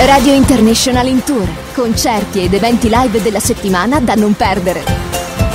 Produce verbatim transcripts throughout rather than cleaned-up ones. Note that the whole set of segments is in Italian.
Radio International in Tour. Concerti ed eventi live della settimana da non perdere.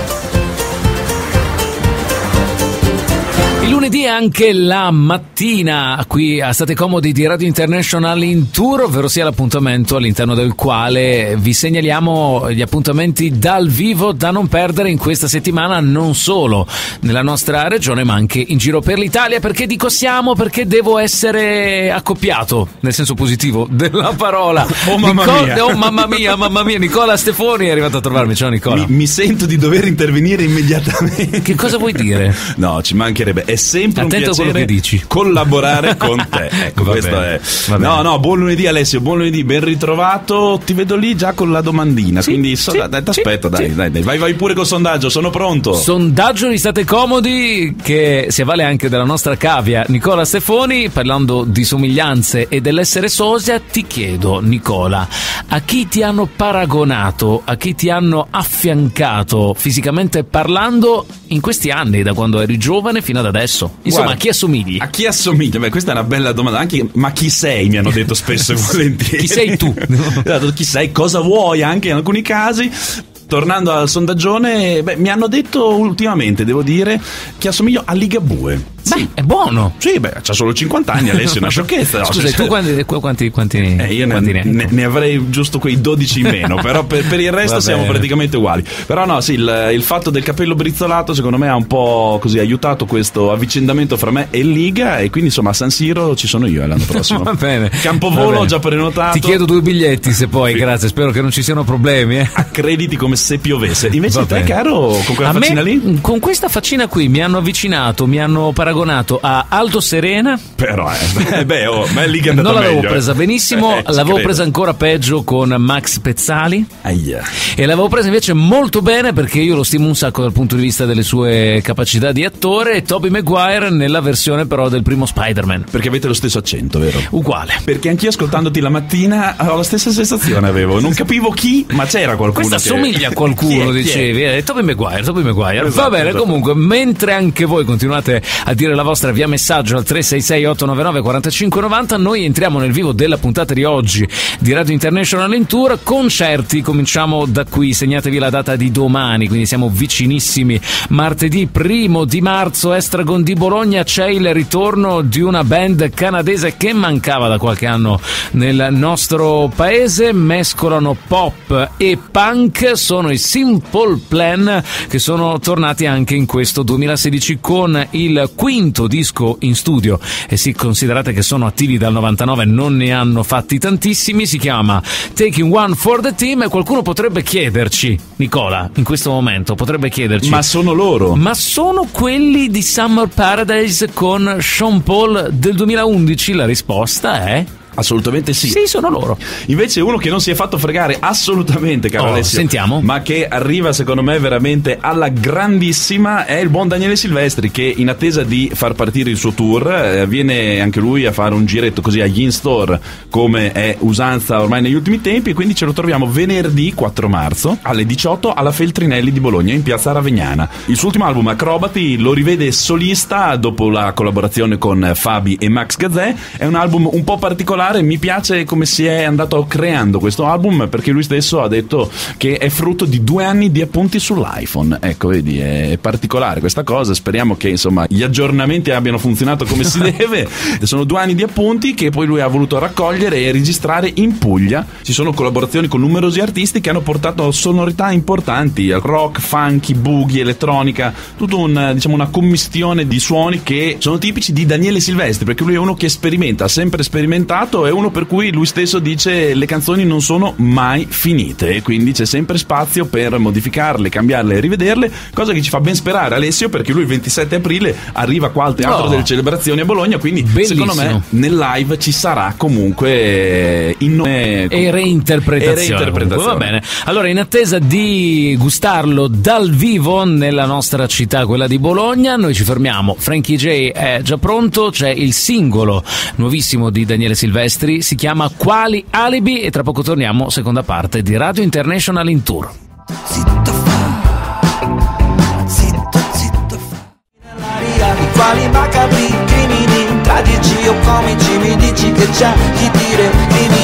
Il lunedì è anche la mattina qui a State Comodi di Radio International in Tour, ovvero sia l'appuntamento all'interno del quale vi segnaliamo gli appuntamenti dal vivo da non perdere in questa settimana, non solo nella nostra regione ma anche in giro per l'Italia. Perché dico siamo? Perché devo essere accoppiato, nel senso positivo della parola. Oh mamma Nicola, mia, oh mamma mia, mamma mia, Nicola Stefoni è arrivato a trovarmi. Ciao Nicola. Mi, mi sento di dover intervenire immediatamente. Che cosa vuoi dire? No, ci mancherebbe. È sempre Attento un piacere a quello che dici. collaborare con te. Ecco, Va questo bene, è. va bene. No, no, buon lunedì Alessio, buon lunedì, ben ritrovato. Ti vedo lì già con la domandina, Sì, quindi so, sì, dai, ti aspetto, sì, dai, sì. dai, dai, vai, vai pure col sondaggio, sono pronto. Sondaggio di State Comodi che si avvale anche della nostra cavia Nicola Stefoni. Parlando di somiglianze e dell'essere sosia, ti chiedo Nicola, a chi ti hanno paragonato, a chi ti hanno affiancato fisicamente parlando in questi anni, da quando eri giovane fino ad adesso? Insomma, Guarda, a chi assomigli? A chi assomiglia? Beh, questa è una bella domanda. Anche, ma chi sei? Mi hanno detto spesso e volentieri. Chi sei tu? Esatto, chi sei? Cosa vuoi? Anche in alcuni casi. Tornando al sondaggione, beh, mi hanno detto ultimamente, devo dire, che assomiglio a Ligabue. Beh, è buono. Sì, beh, c'ha solo cinquanta anni, Alessio, è una sciocchezza. No? Scusa, tu quanti, quanti, quanti, Eh, io quanti ne, ne, ne, ne avrei giusto quei dodici in meno, però per, per il resto Va siamo bene. praticamente uguali. Però no, sì, il, il fatto del capello brizzolato secondo me ha un po' così aiutato questo avvicendamento fra me e Liga, e quindi insomma a San Siro ci sono io l'anno prossimo. Va bene. Campovolo Va bene. ho già prenotato. Ti chiedo due biglietti se poi, Sì. grazie, spero che non ci siano problemi. Eh. Accrediti come se piovesse. Invece Va te, bene. caro, con quella A faccina me, lì? con questa faccina qui mi hanno avvicinato, mi hanno paragonato a Aldo Serena. Però, eh, beh, oh, ma è lì che è andata Non l'avevo meglio, presa eh. benissimo, Eh, ci l'avevo credo. presa ancora peggio con Max Pezzali. Aia. E l'avevo presa invece molto bene perché io lo stimo un sacco dal punto di vista delle sue capacità di attore, e Tobey Maguire nella versione però del primo Spider-Man. Perché avete lo stesso accento, vero? Uguale. Perché anch'io ascoltandoti la mattina ho la stessa sensazione, avevo. Non capivo chi, ma c'era qualcuno. Questa che... somiglia a Chi qualcuno, è? Chi è? dicevi. Eh, Tobey Maguire, Tobey Maguire. Esatto, Va bene, esatto. comunque, mentre anche voi continuate a dire la vostra via messaggio al tre sei sei otto nove nove quattro cinque nove zero, noi entriamo nel vivo della puntata di oggi di Radio International in Tour. Concerti, cominciamo da qui, segnatevi la data di domani, quindi siamo vicinissimi. Martedì primo di marzo, Estragon di Bologna, c'è il ritorno di una band canadese che mancava da qualche anno nel nostro paese. Mescolano pop e punk, sono i Simple Plan, che sono tornati anche in questo duemilasedici con il quinto disco in studio, e sì, considerate che sono attivi dal novantanove, non ne hanno fatti tantissimi. Si chiama Taking One for the Team, e qualcuno potrebbe chiederci, Nicola, in questo momento potrebbe chiederci: Ma sono loro? ma sono quelli di Summer Paradise con Sean Paul del duemilaundici? La risposta è Assolutamente sì. sì, sono loro. Invece uno che non si è fatto fregare assolutamente, caro Oh, Alessio, sentiamo. ma che arriva secondo me veramente alla grandissima, è il buon Daniele Silvestri, che in attesa di far partire il suo tour eh, viene anche lui a fare un giretto così agli in-store, come è usanza ormai negli ultimi tempi, quindi ce lo troviamo venerdì quattro marzo alle diciotto alla Feltrinelli di Bologna, in piazza Ravegnana. Il suo ultimo album, Acrobati, lo rivede solista dopo la collaborazione con Fabi e Max Gazzè. È un album un po' particolare, mi piace come si è andato creando questo album, perché lui stesso ha detto che è frutto di due anni di appunti sull'iPhone. Ecco, vedi, è particolare questa cosa. Speriamo che insomma gli aggiornamenti abbiano funzionato come si deve. Sono due anni di appunti che poi lui ha voluto raccogliere e registrare in Puglia. Ci sono collaborazioni con numerosi artisti che hanno portato sonorità importanti: rock, funky, boogie, elettronica, tutta un, diciamo, una commistione di suoni che sono tipici di Daniele Silvestri, perché lui è uno che sperimenta, ha sempre sperimentato, è uno per cui lui stesso dice le canzoni non sono mai finite, e quindi c'è sempre spazio per modificarle, cambiarle e rivederle, cosa che ci fa ben sperare Alessio, perché lui il ventisette aprile arriva qua al Teatro Oh. delle Celebrazioni a Bologna, quindi Bellissimo. secondo me nel live ci sarà comunque in e reinterpretazione, e reinterpretazione. comunque, va bene. Allora, in attesa di gustarlo dal vivo nella nostra città, quella di Bologna, noi ci fermiamo. Frankie J è già pronto, c'è il singolo nuovissimo di Daniele Silvestri, si chiama Quali Alibi, e tra poco torniamo, seconda parte di Radio International in Tour. Zitto fa, zitto, zitto fa. Nell'aria di quali macabri crimini, tragici o comici, mi dici che c'è chi dire crimine era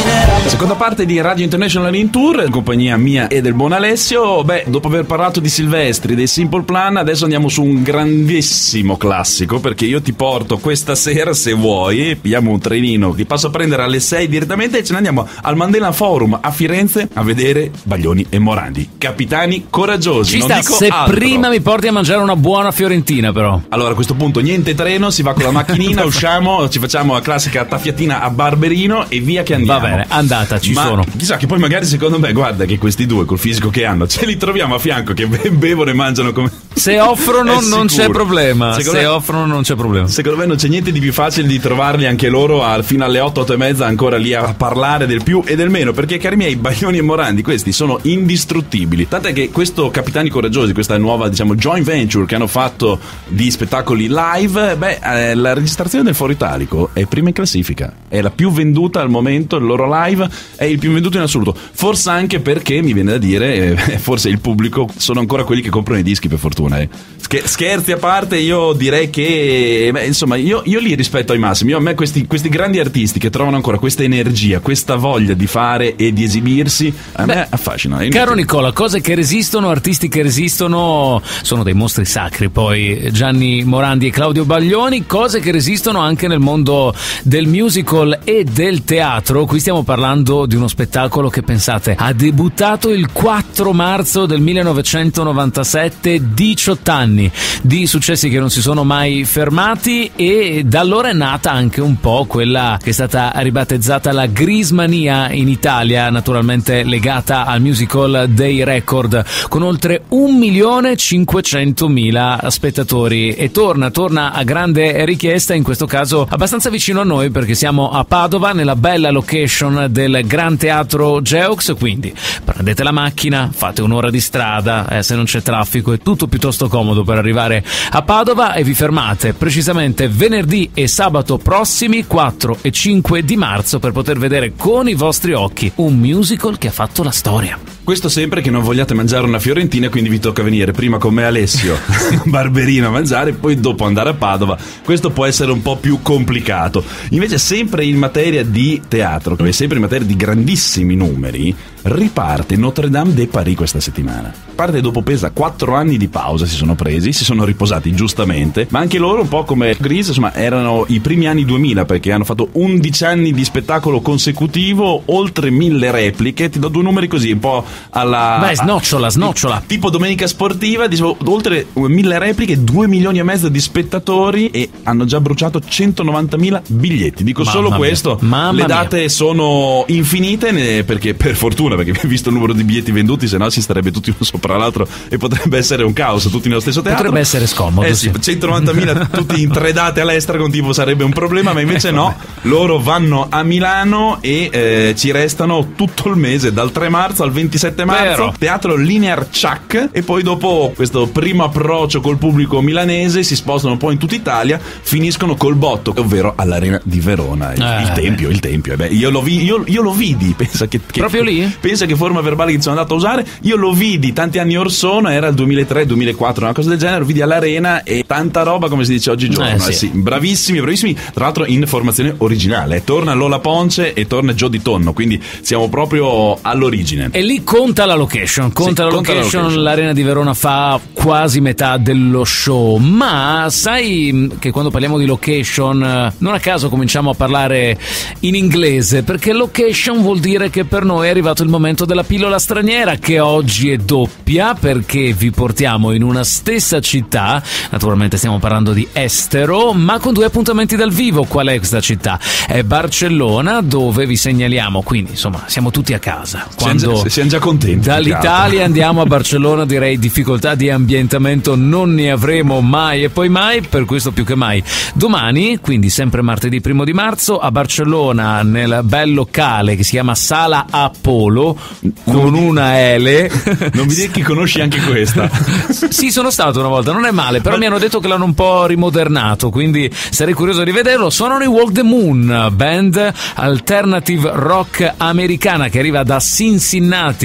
Seconda parte di Radio International in Tour, in compagnia mia e del buon Alessio. Beh, dopo aver parlato di Silvestri, dei Simple Plan, adesso andiamo su un grandissimo classico, perché io ti porto questa sera, se vuoi, pigliamo un trenino, ti passo a prendere alle sei direttamente e ce ne andiamo al Mandela Forum a Firenze a vedere Baglioni e Morandi, capitani coraggiosi. Ci non sta, dico se altro. prima mi porti a mangiare una buona fiorentina, però. Allora, a questo punto niente treno, si va con la macchinina, usciamo, ci facciamo la classica taffiatina a Barberino e via che andiamo. Va bene, andata, ci Ma sono. Chissà che poi magari secondo me, guarda che questi due col fisico che hanno, ce li troviamo a fianco che bevono e mangiano come... Se offrono È non c'è sicuro. problema. Secondo Se me- offrono non c'è problema. Secondo me non c'è niente di più facile di trovarli anche loro al, fino alle otto, otto e mezza ancora lì a parlare del più e del meno, perché cari miei, Baglioni e Morandi questi sono indistruttibili, tant'è che questo Capitani Coraggiosi, questa nuova diciamo joint venture che hanno fatto di spettacoli live, beh eh, la registrazione del Foro Italico è prima in classifica, è la più venduta al momento, il loro live è il più venduto in assoluto, forse anche perché mi viene da dire eh, forse il pubblico sono ancora quelli che comprano i dischi, per fortuna eh. Scher- scherzi a parte, io direi che beh, insomma io, io li rispetto ai massimi. Io, a me questi, questi grandi artisti che trovano ancora questa energia, questa voglia di fare e di esibirsi, a Beh, me affascinano. È Caro inutile. Nicola, cose che resistono, artisti che resistono, sono dei mostri sacri. Poi Gianni Morandi e Claudio Baglioni, cose che resistono anche nel mondo del musical e del teatro. Qui stiamo parlando di uno spettacolo che, pensate, ha debuttato il quattro marzo del millenovecentonovantasette, diciotto anni di successi che non si sono mai fermati, e da allora è nata anche un po' quella che è stata ribattezzata la Grismania in Italia, naturalmente legata al musical dei record, con oltre un milione cinquecentomila spettatori, e torna, torna a grande richiesta, in questo caso abbastanza vicino a noi, perché siamo a Padova, nella bella location del Gran Teatro Geox, quindi prendete la macchina, fate un'ora di strada, eh, se non c'è traffico è tutto piuttosto comodo per arrivare a Padova, e vi fermate precisamente venerdì e sabato prossimi quattro e cinque di marzo per poter vedere con i vostri occhi un musical che ha fatto la storia. Questo sempre che non vogliate mangiare una fiorentina, quindi vi tocca venire prima con me Alessio Barberino a mangiare, poi dopo andare a Padova. Questo può essere un po' più complicato. Invece, sempre in materia di teatro, e sempre in materia di grandissimi numeri, riparte Notre Dame de Paris questa settimana. Parte dopo, pesa quattro anni di pausa, si sono presi, si sono riposati giustamente, ma anche loro un po' come Grease, insomma, erano i primi anni duemila, perché hanno fatto undici anni di spettacolo consecutivo, oltre mille repliche. Ti do due numeri così, un po' alla... Beh, snocciola, snocciola. Tipo domenica sportiva, dicevo, oltre mille repliche, due milioni e mezzo di spettatori, e hanno già bruciato centonovantamila biglietti. Dico Mamma solo mia. questo. Mamma Le mia. date sono infinite, ne- perché per fortuna, perché visto il numero di biglietti venduti, se no si starebbe tutti uno sopra l'altro e potrebbe essere un caos, tutti nello stesso teatro. Potrebbe essere scomodo, Eh sì, sì. centonovantamila tutti in tre date all'estero, con tipo sarebbe un problema, ma invece no, loro vanno a Milano e eh, ci restano tutto il mese, dal tre marzo al ventisette marzo. Vero. Teatro Linear Chuck, e poi dopo questo primo approccio col pubblico milanese si spostano un po' in tutta Italia, finiscono col botto, ovvero all'Arena di Verona, il, Eh, il tempio, il tempio. Eh beh, io, lo vi, io, io lo vidi, pensa che, che Proprio lì? pensa che forma verbale che sono andato a usare. Io lo vidi tanti anni or sono, era il duemilatré duemilaquattro, una cosa del genere, lo vidi all'Arena, e tanta roba, come si dice oggigiorno. Eh, sì. Eh sì, bravissimi, bravissimi. Tra l'altro in formazione originale, torna Lola Ponce e torna Gio Di Tonno, quindi siamo proprio all'origine. E lì conta la location, conta, Sì, la, conta la location, location. l'Arena di Verona fa quasi metà dello show, ma sai che quando parliamo di location, eh, non a caso cominciamo a parlare in inglese, perché location vuol dire che per noi è arrivato il momento della pillola straniera, che oggi è doppia, perché vi portiamo in una stessa città, naturalmente stiamo parlando di estero, ma con due appuntamenti dal vivo. Qual è questa città? È Barcellona, dove vi segnaliamo, quindi insomma siamo tutti a casa. Quando Siamo già- siamo già contenti. dall'Italia andiamo a Barcellona, direi difficoltà di ambientamento non ne avremo mai e poi mai, per questo più che mai domani, quindi sempre martedì primo di marzo, a Barcellona, nel bel locale che si chiama Sala Apollo, con una L. Non mi dire che conosci anche questa. Sì, sono stato una volta, non è male, però mi hanno detto che l'hanno un po' rimodernato, quindi sarei curioso di vederlo. Suonano i Walk the Moon, band alternative rock americana che arriva da Cincinnati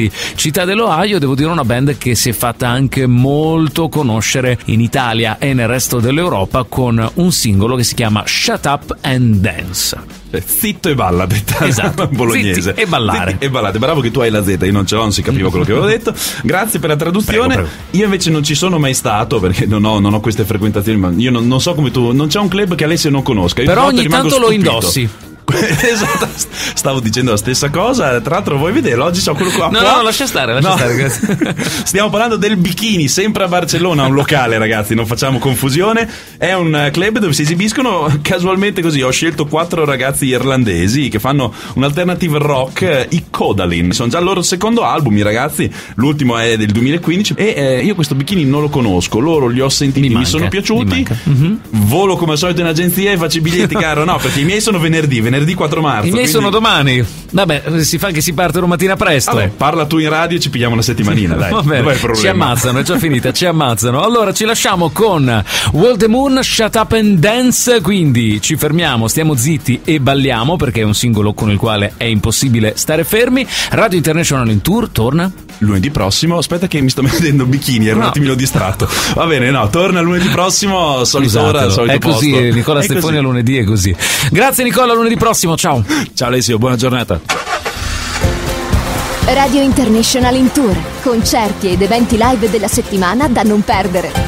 principali città dell'Ohio. Devo dire una band che si è fatta anche molto conoscere in Italia e nel resto dell'Europa con un singolo che si chiama Shut Up and Dance. Zitto e balla, detta esatto. bolognese. Zitti e ballare. Zitti e ballate. Bravo che tu hai la Z, io non ce l'ho, non si capiva quello che avevo detto. Grazie per la traduzione. Prego, prego. Io invece non ci sono mai stato perché non ho, non ho queste frequentazioni, ma io non, non so come tu, non c'è un club che Alessio non conosca. Io Però ogni rimango tanto stupito. lo indossi. Esatto, stavo dicendo la stessa cosa. Tra l'altro vuoi vedere, oggi c'ho quello qua. No, qua. no, lascia stare, lascia No. stare. Stiamo parlando del Bikini, sempre a Barcellona, un locale, ragazzi, non facciamo confusione. È un club dove si esibiscono casualmente così. Ho scelto quattro ragazzi irlandesi che fanno un alternative rock, i Kodalin. Sono già il loro secondo album, i ragazzi. L'ultimo è del duemilaquindici. E eh, io questo Bikini non lo conosco. Loro li ho sentiti, Mi mi, manca, sono mi piaciuti. manca. Mm-hmm. Volo come al solito in agenzia e faccio i biglietti, caro. No, perché i miei sono venerdì, venerdì quattro marzo. I miei quindi... sono domani. Vabbè, si fa che si parte domattina presto. Vabbè, parla tu in radio e ci pigliamo una settimanina, dai. Va bene, Dov'è il problema? ci ammazzano, è già finita, ci ammazzano. Allora ci lasciamo con World the Moon, Shut Up and Dance. Quindi ci fermiamo, stiamo zitti e balliamo, perché è un singolo con il quale è impossibile stare fermi. Radio International in Tour torna lunedì prossimo. Aspetta che mi sto mettendo bikini, ero No. un attimino distratto. Va bene, no, torna lunedì prossimo, solita ora, Scusatelo, solito è così, posto. Nicola È Stefani così. a lunedì è così. Grazie Nicola, a lunedì prossimo, ciao. Ciao Alessio, buona giornata. Radio International in Tour. Concerti ed eventi live della settimana da non perdere.